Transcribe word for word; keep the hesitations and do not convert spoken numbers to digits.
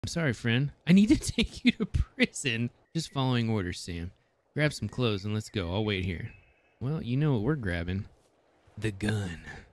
I'm sorry, friend. I need to take you to prison. Just following orders, Sam. Grab some clothes and let's go. I'll wait here. Well, you know what we're grabbing. The gun.